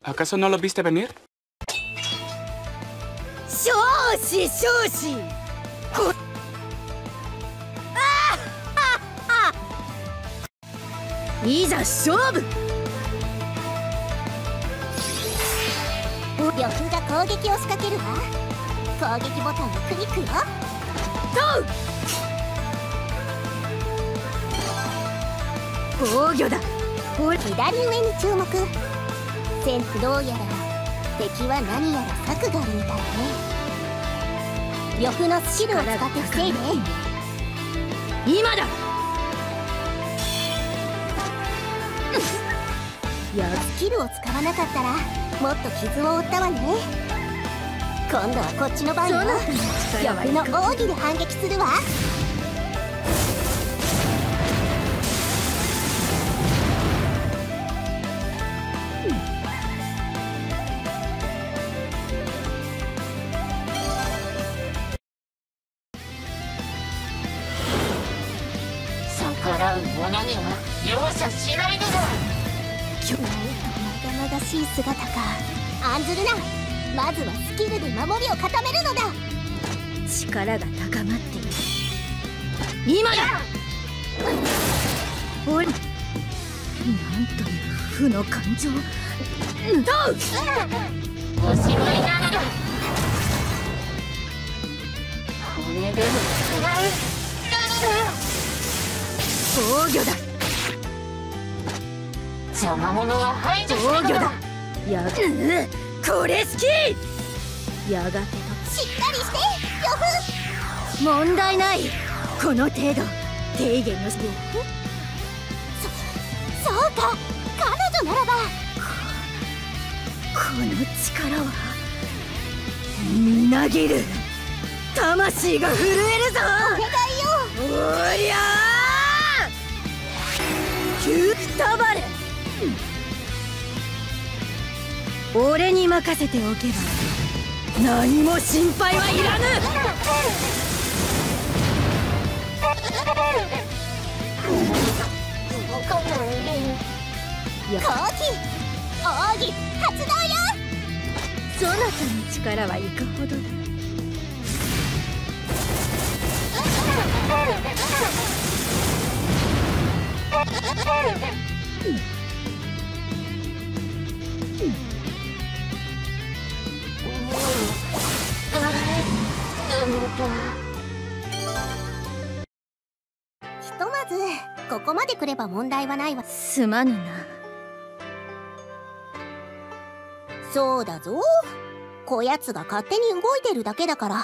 ¿Acaso no lo viste venir? 少子少子こいざ勝負。 呂布が攻撃を仕掛けるわ。攻撃ボタンをクリックよ。 ドウ防御だ。 左上に注目。どうやら敵は何やら策があるみたいね。呂布のスキルを使って防いで。 今だ。 スキルを使わなかったらもっと傷を負ったわね。今度はこっちの番よ。呂布の奥義で反撃するわ。 逆らう者には容赦しないのだ。 まがまがしい姿か。案ずるな。まずはスキルで守りを固めるのだ。 力が高まっている。今だ。俺なんという負の感情。 おしまいなのだ。これでも食らうなのだ。 防御だ。 邪魔者は排除するのだ。 防御だ。これ好き。やがてとしっかりして呂布。 問題ない。この程度低減のそうか。彼女ならばこの力はみなぎる。魂が震えるぞ。 お願いよ。 おりゃーキュータバレ。俺に任せておけば何も心配はいらぬ。 後期奥義発動よ。 そなたの力はいかほどだ。 ひとまずここまで来れば問題はないわ。 すまぬな。 そうだぞ。こやつが勝手に動いてるだけだから。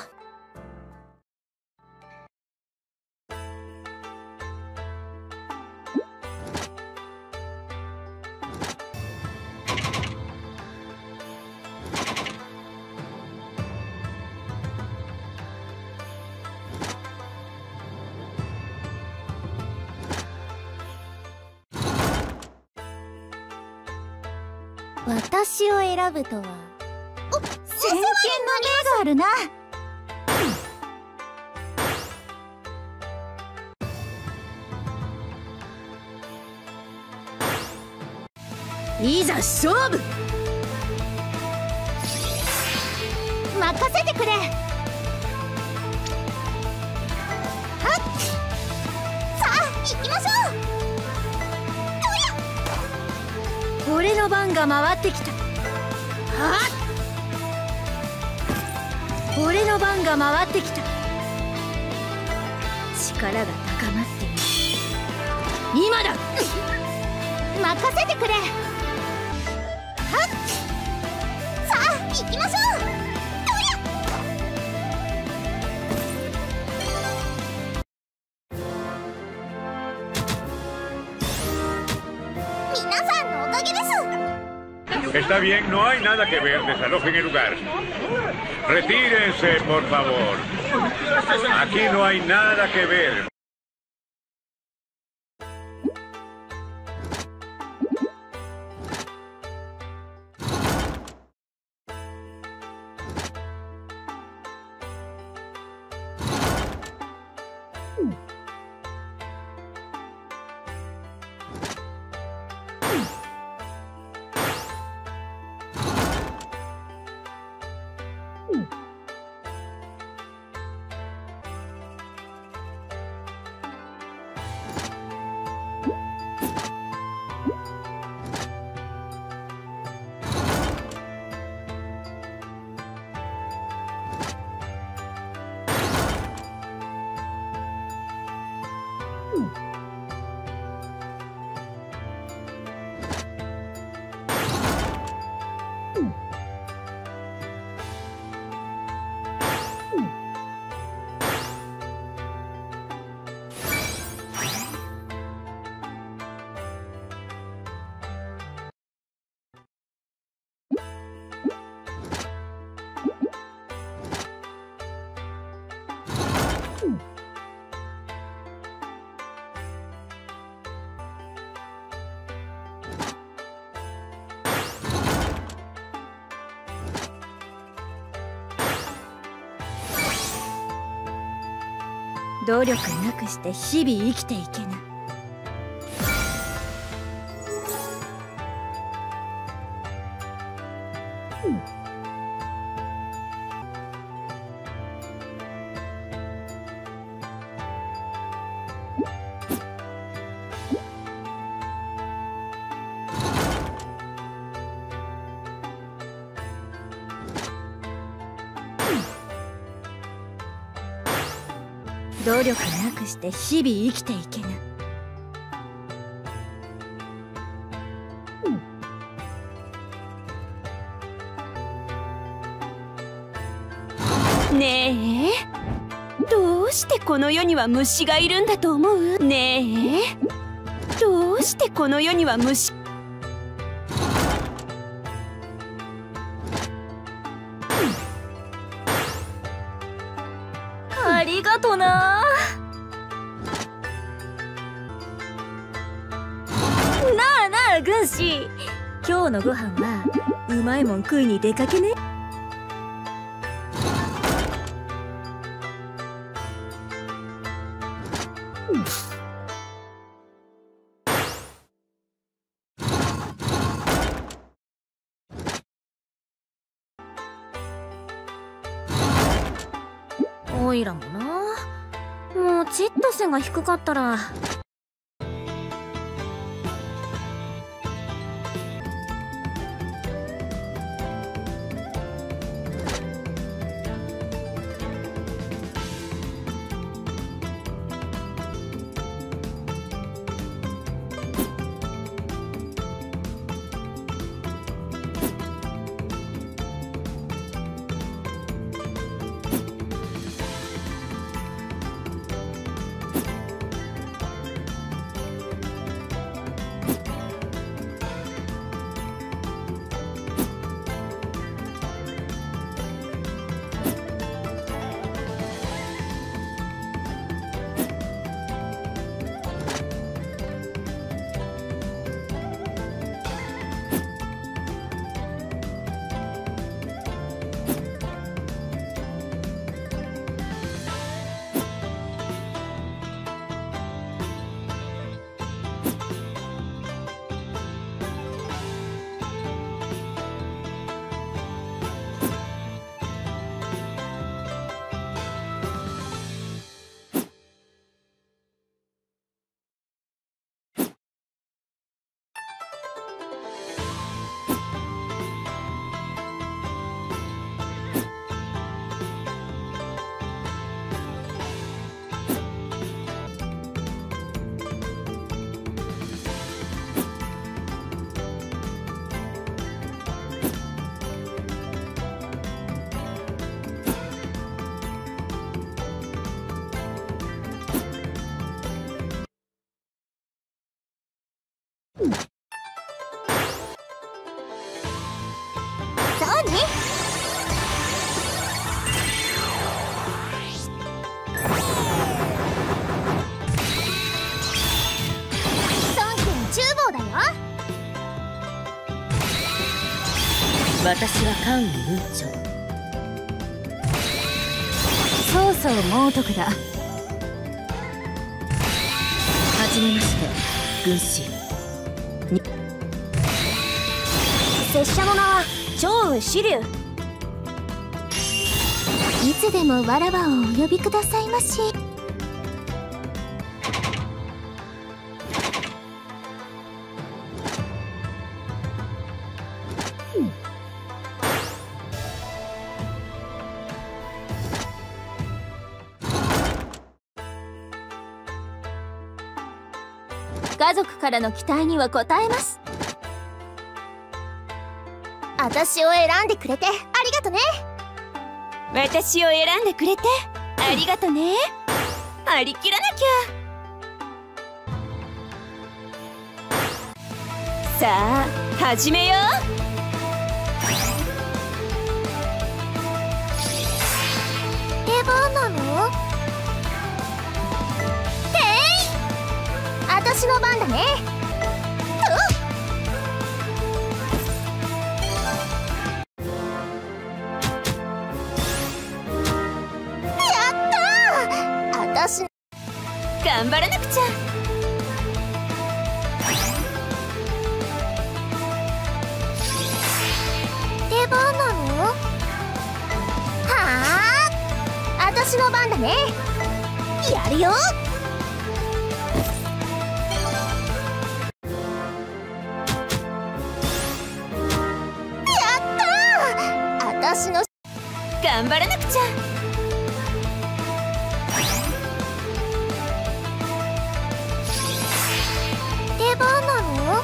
私を選ぶとは先見の明があるな。いざ勝負。 任せてくれ。さあ行きましょう。 俺の番が回ってきた。俺の番が回ってきた。力が高まっている。今だ。 任せてくれ。さあ行きましょう。皆さんのおかげです。 Está bien, no hay nada que ver. Desalojen el lugar. Retírense, por favor. Aquí no hay nada que ver. 努力なくして日々生きていけぬ。努力なくして日々生きていけぬ。 ねえ、どうしてこの世には虫がいるんだと思う？ねえ、どうしてこの世には虫。 ありがとな。なあなあ軍師、今日のご飯はうまいもん食いに出かけね。おいらもな、もうちっと背が低かったら。 そうね。孫権厨房だよ。 私は関羽雲長。曹操猛徳だ。はじめまして軍師。拙者の名は趙雲紫龍。 つでもわらわをお呼びくださいまし。 家族からの期待には応えます。 私を選んでくれてありがとね。 私を選んでくれてありがとね。張り切らなきゃ。さあ始めよう。 出番なの？私の番だね。やったー。私頑張らなくちゃ。 出番なの？はあ、私の番だね。やるよ。 頑張らなくちゃ。 出番なの？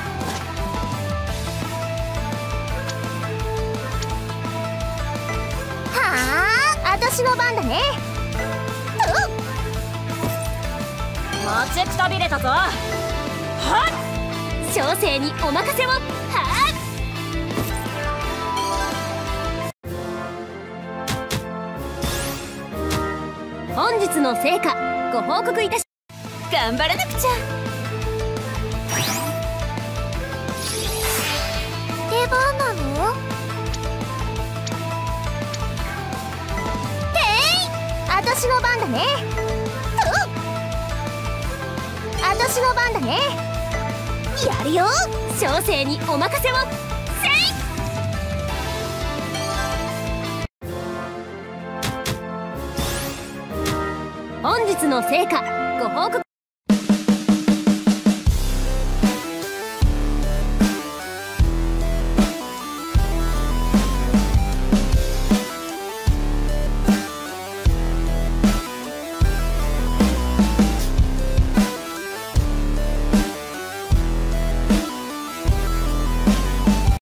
はあ、私の番だね。 待ちくたびれたぞ。はっ、小生にお任せを。はっ。本日の成果ご報告いたし。頑張らなくちゃ。 出番なの？私の番だね。私の番だね。やるよ。 小生にお任せを。本日の成果ご報告。